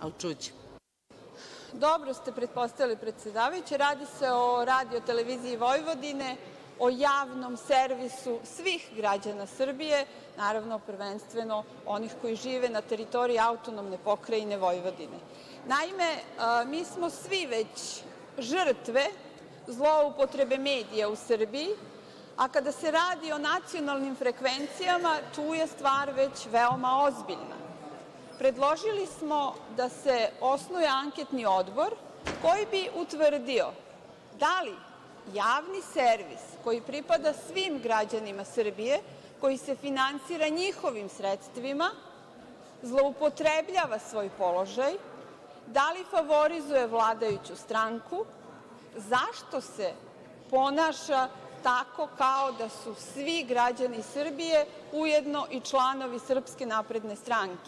ali čućemo. Dobro ste pretpostavili, predsedavajući. Radi se o Radio-televiziji Vojvodine, o javnom servisu svih građana Srbije, naravno prvenstveno onih koji žive na teritoriji autonomne pokrajine Vojvodine. Naime, mi smo svi već žrtve zloupotrebe medija u Srbiji, a kada se radi o nacionalnim frekvencijama, tu je stvar već veoma ozbiljna. Predložili smo da se osnuje anketni odbor koji bi utvrdio da li javni servis koji pripada svim građanima Srbije, koji se finansira njihovim sredstvima, zloupotrebljava svoj položaj, da li favorizuje vladajuću stranku, zašto se ponaša tako kao da su svi građani Srbije ujedno i članovi Srpske napredne stranke.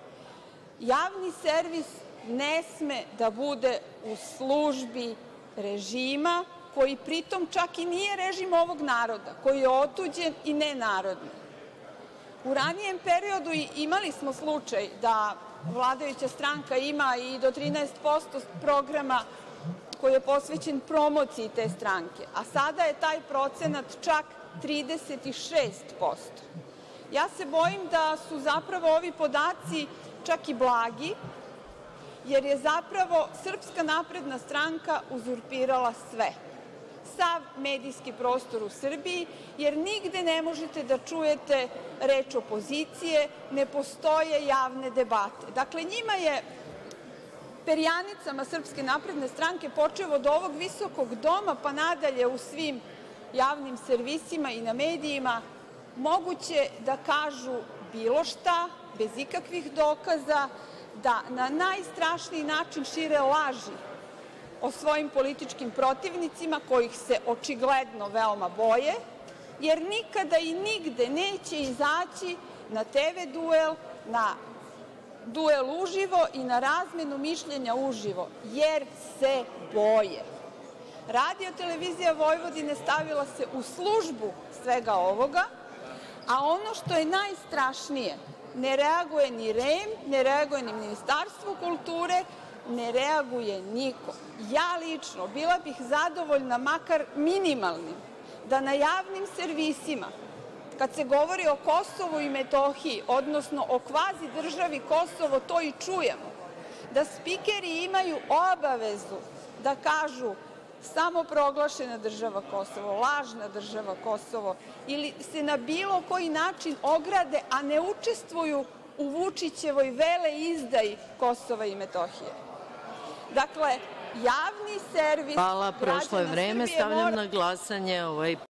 Javni servis ne sme da bude u službi režima koji pritom čak i nije režim ovog naroda, koji je otuđen i nenarodni. U ranijem periodu imali smo slučaj da vladajuća stranka ima i do 13% programa koji je posvećen promociji te stranke, a sada je taj procenat čak 36%. Ja se bojim da su zapravo ovi podaci čak i blagi, jer je zapravo Srpska napredna stranka uzurpirala sve, sav medijski prostor u Srbiji, jer nigde ne možete da čujete reč opozicije, ne postoje javne debate. Dakle, njima je perjanicama Srpske napredne stranke, počev od ovog visokog doma pa nadalje u svim javnim servisima i na medijima, moguće da kažu bilo šta, bez ikakvih dokaza, da na najstrašniji način šire laži o svojim političkim protivnicima, kojih se očigledno veoma boje, jer nikada i nigde neće izaći na TV duel, na duel uživo i na razmenu mišljenja uživo, jer se boje. Radio-televizija Vojvodine stavila se u službu svega ovoga, a ono što je najstrašnije, ne reaguje ni REM, ne reaguje ni Ministarstvo kulture, ne reaguje niko. Ja lično bila bih zadovoljna makar minimalnim da na javnim servisima, kad se govori o Kosovu i Metohiji, odnosno o kvazi državi Kosovo, to i čujemo, da spikeri imaju obavezu da kažu samoproglašena država Kosovo, lažna država Kosovo, ili se na bilo koji način ograde, a ne učestvuju u Vučićevoj veleizdaji Kosova i Metohije. Dakle, javni servis građana Srbije mora... Hvala, prošlo je vreme. Stavljam na glasanje ovaj